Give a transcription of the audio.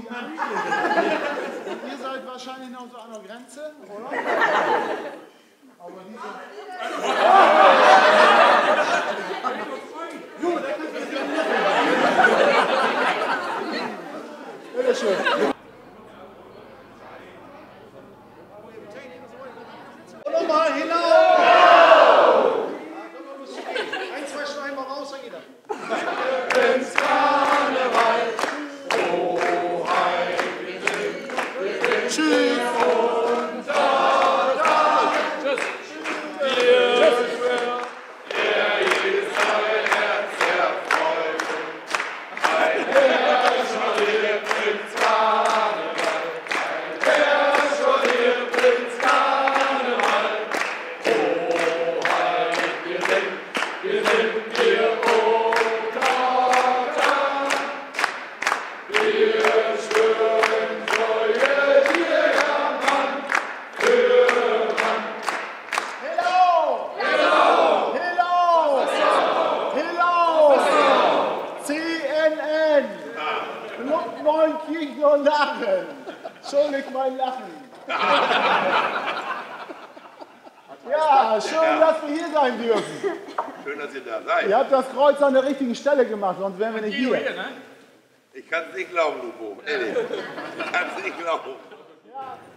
Und ihr seid wahrscheinlich noch so an der Grenze, oder? Aber diese... Junge, der kann nicht mehr. Bitte schön. Und nochmal hinaus! Ein, zwei Schneiden mal raus, dann geht er. Ins Karneval, oh heim, wir sind Tschüss und Tada. Tschüss. Er ist ein Herz der Freude, ein Herrscher lebt ins Karneval, ein Herrscher lebt ins Karneval, oh heim, wir sind hier, oh Tada. Wir schwören Treue dir, Herr Mann, für Mann. Hello! Hello! Hello! Hello! CNN! Neunkirchner Lachen! Entschuldigt mein Lachen! Ja, schön, dass wir hier sein dürfen. Schön, dass ihr da seid. Ihr habt das Kreuz an der richtigen Stelle gemacht, sonst wären wir nicht hier. Ich kann es nicht glauben, du Boom. Ehrlich. Ich kann es nicht glauben. Ja,